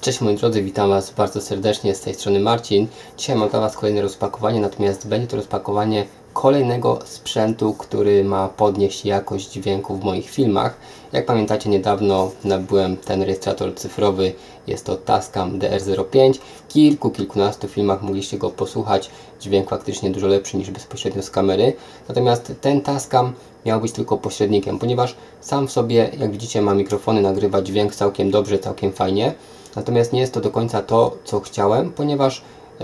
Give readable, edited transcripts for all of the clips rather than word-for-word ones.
Cześć moi drodzy, witam Was bardzo serdecznie, z tej strony Marcin. Dzisiaj mam dla Was kolejne rozpakowanie, natomiast będzie to rozpakowanie kolejnego sprzętu, który ma podnieść jakość dźwięku w moich filmach. Jak pamiętacie, niedawno nabyłem ten rejestrator cyfrowy, jest to Tascam DR05. W kilkunastu filmach mogliście go posłuchać, dźwięk faktycznie dużo lepszy niż bezpośrednio z kamery. Natomiast ten Tascam miał być tylko pośrednikiem, ponieważ sam w sobie, jak widzicie, ma mikrofony, nagrywa dźwięk całkiem dobrze, całkiem fajnie. Natomiast nie jest to do końca to, co chciałem, ponieważ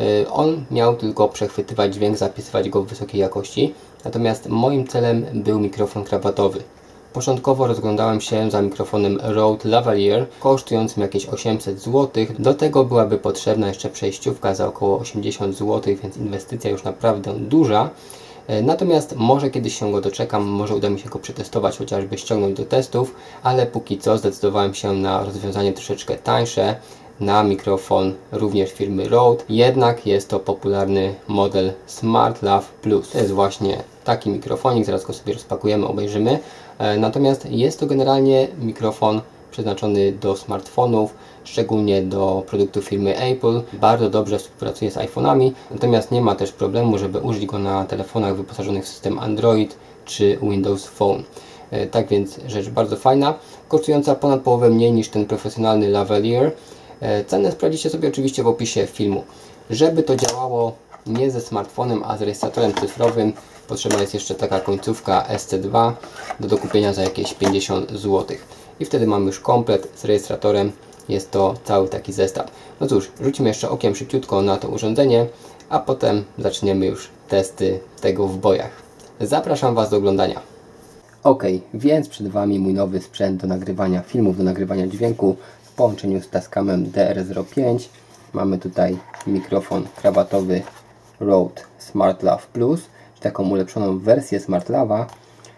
on miał tylko przechwytywać dźwięk, zapisywać go w wysokiej jakości. Natomiast moim celem był mikrofon krawatowy. Początkowo rozglądałem się za mikrofonem Rode Lavalier, kosztującym jakieś 800 zł. Do tego byłaby potrzebna jeszcze przejściówka za około 80 zł, więc inwestycja już naprawdę duża. Natomiast może kiedyś się go doczekam, może uda mi się go przetestować, chociażby ściągnąć do testów, ale póki co zdecydowałem się na rozwiązanie troszeczkę tańsze, na mikrofon również firmy Rode, jednak jest to popularny model SmartLav Plus. To jest właśnie taki mikrofonik, zaraz go sobie rozpakujemy, obejrzymy. Natomiast jest to generalnie mikrofon przeznaczony do smartfonów, szczególnie do produktów firmy Apple. Bardzo dobrze współpracuje z iPhone'ami, natomiast nie ma też problemu, żeby użyć go na telefonach wyposażonych w system Android czy Windows Phone. Tak więc rzecz bardzo fajna, kosztująca ponad połowę mniej niż ten profesjonalny Lavalier. Cenę sprawdzicie sobie oczywiście w opisie filmu. Żeby to działało nie ze smartfonem, a z rejestratorem cyfrowym, potrzebna jest jeszcze taka końcówka SC2 do dokupienia za jakieś 50 zł. I wtedy mamy już komplet z rejestratorem. Jest to cały taki zestaw. No cóż, rzucimy jeszcze okiem szybciutko na to urządzenie, a potem zaczniemy już testy tego w bojach. Zapraszam Was do oglądania. Ok, więc przed Wami mój nowy sprzęt do nagrywania filmów, do nagrywania dźwięku w połączeniu z Tascamem DR05. Mamy tutaj mikrofon krawatowy Rode SmartLav Plus, czyli taką ulepszoną wersję SmartLava,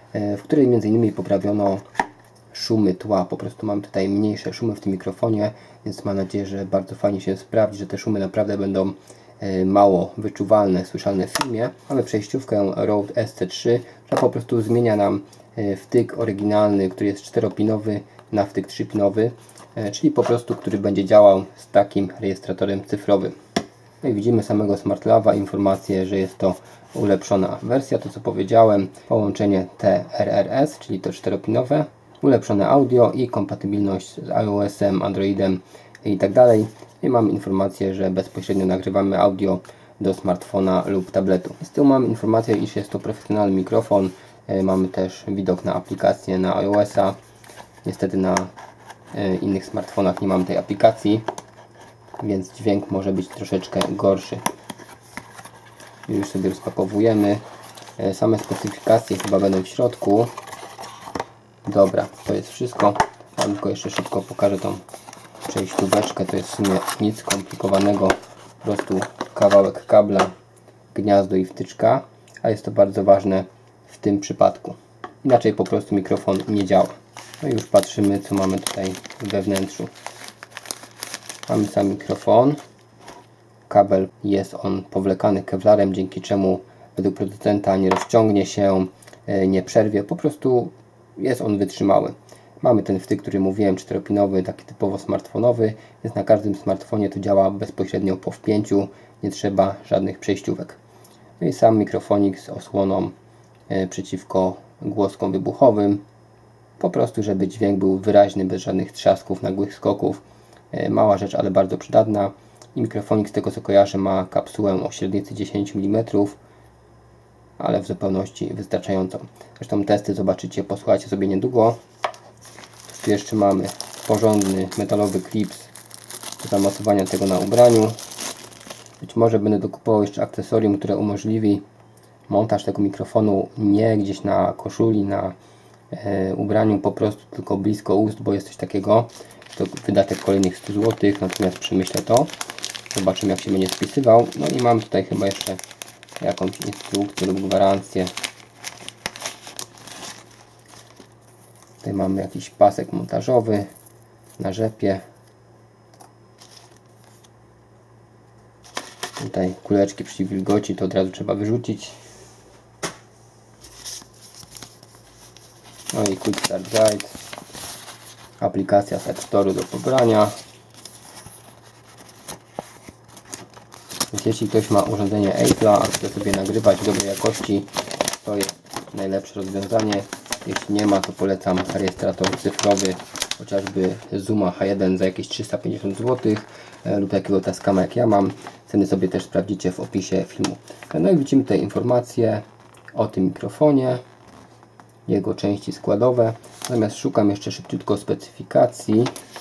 w której m.in. poprawiono szumy tła. Po prostu mamy tutaj mniejsze szumy w tym mikrofonie, więc mam nadzieję, że bardzo fajnie się sprawdzi, że te szumy naprawdę będą mało wyczuwalne, słyszalne w filmie. Mamy przejściówkę Rode SC3, która po prostu zmienia nam wtyk oryginalny, który jest 4-pinowy, na wtyk 3-pinowy, czyli po prostu, który będzie działał z takim rejestratorem cyfrowym. No i widzimy samego SmartLava, informację, że jest to ulepszona wersja, to co powiedziałem, połączenie TRRS, czyli to 4-pinowe, ulepszone audio i kompatybilność z iOS-em, Androidem i tak dalej. I mamy informację, że bezpośrednio nagrywamy audio do smartfona lub tabletu. Z tyłu mamy informację, iż jest to profesjonalny mikrofon. Mamy też widok na aplikację na iOS-a. Niestety na innych smartfonach nie mamy tej aplikacji, więc dźwięk może być troszeczkę gorszy. Już sobie rozpakowujemy. Same specyfikacje chyba będą w środku. Dobra, to jest wszystko. Ja tylko jeszcze szybko pokażę tą przejścióweczkę. To jest w sumie nic skomplikowanego. Po prostu kawałek kabla, gniazdo i wtyczka. A jest to bardzo ważne w tym przypadku. Inaczej po prostu mikrofon nie działa. No i już patrzymy, co mamy tutaj we wnętrzu. Mamy sam mikrofon. Kabel jest on powlekany kevlarem, dzięki czemu według producenta nie rozciągnie się, nie przerwie. Po prostu jest on wytrzymały. Mamy ten wtyk, który mówiłem, 4-pinowy, taki typowo smartfonowy, więc na każdym smartfonie to działa bezpośrednio po wpięciu, nie trzeba żadnych przejściówek. No i sam mikrofonik z osłoną przeciwko głoskom wybuchowym, po prostu żeby dźwięk był wyraźny, bez żadnych trzasków, nagłych skoków. Mała rzecz, ale bardzo przydatna. I mikrofonik, z tego co kojarzę, ma kapsułę o średnicy 10 mm, ale w zupełności wystarczającą. Zresztą testy zobaczycie, posłuchajcie sobie niedługo. Tu jeszcze mamy porządny metalowy klips do zamocowania tego na ubraniu. Być może będę dokupował jeszcze akcesorium, które umożliwi montaż tego mikrofonu nie gdzieś na koszuli, na ubraniu, po prostu tylko blisko ust, bo jest coś takiego. To wydatek kolejnych 100 zł, natomiast przemyślę to. Zobaczymy, jak się będzie spisywał. No i mam tutaj chyba jeszcze jakąś instrukcję lub gwarancję. Tutaj mamy jakiś pasek montażowy na rzepie. Tutaj kuleczki przy wilgoci to od razu trzeba wyrzucić. No i Quick Start Guide. Aplikacja z App Store'u do pobrania. Więc jeśli ktoś ma urządzenie Apple'a, a chce sobie nagrywać w dobrej jakości, to jest najlepsze rozwiązanie. Jeśli nie ma, to polecam rejestrator cyfrowy, chociażby Zooma H1 za jakieś 350 zł lub takiego Tascama jak ja mam. Ceny sobie też sprawdzicie w opisie filmu. No i widzimy tutaj informacje o tym mikrofonie, jego części składowe. Natomiast szukam jeszcze szybciutko specyfikacji.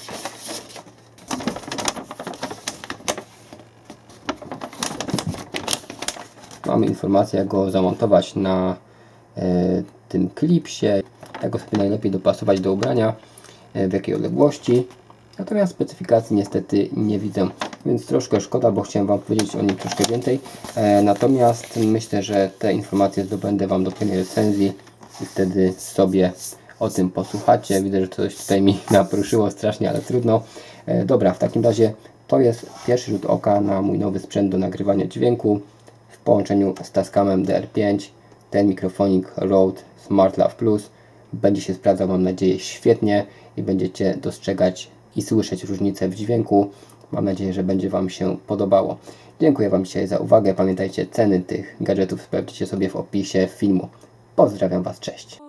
Mamy informację, jak go zamontować na tym klipsie, jak go sobie najlepiej dopasować do ubrania, w jakiej odległości. Natomiast specyfikacji niestety nie widzę, więc troszkę szkoda, bo chciałem Wam powiedzieć o nim troszkę więcej. Natomiast myślę, że te informacje zdobędę Wam do pełnej recenzji i wtedy sobie o tym posłuchacie. Widzę, że coś tutaj mi napruszyło strasznie, ale trudno. Dobra, w takim razie to jest pierwszy rzut oka na mój nowy sprzęt do nagrywania dźwięku w połączeniu z Tascamem DR5. Ten mikrofonik Rode SmartLav Plus będzie się sprawdzał, mam nadzieję, świetnie i będziecie dostrzegać i słyszeć różnicę w dźwięku. Mam nadzieję, że będzie Wam się podobało. Dziękuję Wam dzisiaj za uwagę. Pamiętajcie, ceny tych gadżetów sprawdźcie sobie w opisie filmu. Pozdrawiam Was, cześć.